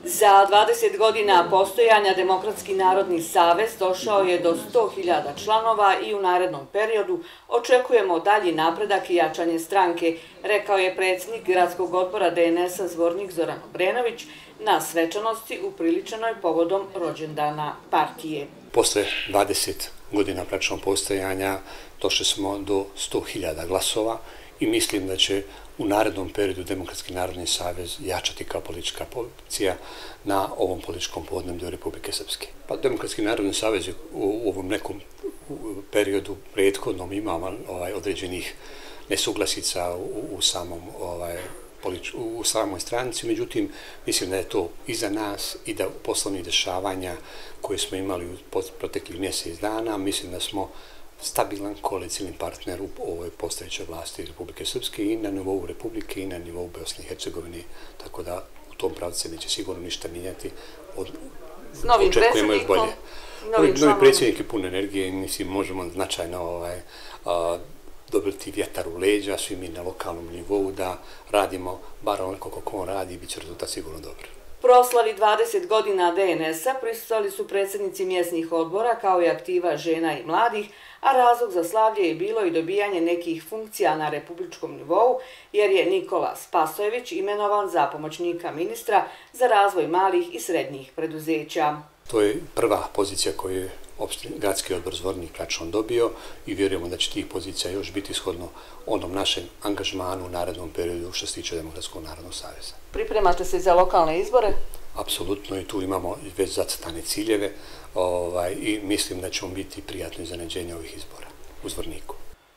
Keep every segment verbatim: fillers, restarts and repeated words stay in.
Za dvadeset godina postojanja Demokratski narodni savez došao je do sto hiljada članova i u narednom periodu očekujemo dalji napredak i jačanje stranke, rekao je predsjednik Gradskog odbora D N S-a Zvornik Zoran Obrenović na svečanosti upriličenoj povodom rođendana partije. Posle dvadeset godina praktičnog postojanja došli smo do sto hiljada glasova i mislim da će u narednom periodu Demokratski narodni savez jačati kao politička opcija na ovom političkom podneblju Republike Srpske. Pa Demokratski narodni savez je u ovom nekom periodu prethodnom imao ovaj, određenih nesuglasica u, u samom ovaj, u samoj stranici, međutim mislim da je to iza nas i da poslovnih dešavanja koje smo imali u proteklih mjesec dana, mislim da smo stabilan koalicijni partner u ovoj postojećoj vlasti Republike Srpske i na nivou Republike i na nivou Bosne i Hercegovine, tako da u tom pravcu se neće sigurno ništa mijenjati. Od, S novim predsjednikom, novim novi predsjednik je pun energije i mislim možemo značajno ovaj, a, dobiti vjetar u leđa, svi mi na lokalnom nivou da radimo, bar onako kako on radi, bit će rezultat sigurno dobro. Proslavi dvadeset godina D N S-a prisustvovali su predsjednici mjesnih odbora kao i aktiva žena i mladih, a razlog za slavlje je bilo i dobijanje nekih funkcija na republičkom nivou, jer je Nikola Spasojević imenovan za pomoćnika ministra za razvoj malih i srednjih preduzeća. To je prva pozicija koju je Gradski odbor Zvornik praktično dobio i vjerujemo da će tih pozicija još biti shodno onom našem angažmanu u narednom periodu što se tiče Demokratskog narodnog saveza. Pripremate se za lokalne izbore? Apsolutno i tu imamo već zacrtane ciljeve ovaj, i mislim da ćemo biti prijatno iznenađenje ovih izbora u Zvorniku.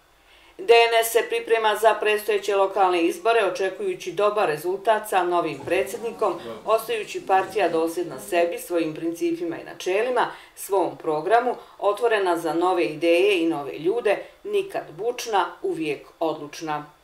D N S se priprema za predstojeće lokalne izbore očekujući dobar rezultat sa novim predsjednikom, ostajući partija dosljedna sebi, svojim principima i načelima, svom programu, otvorena za nove ideje i nove ljude, nikad bučna, uvijek odlučna.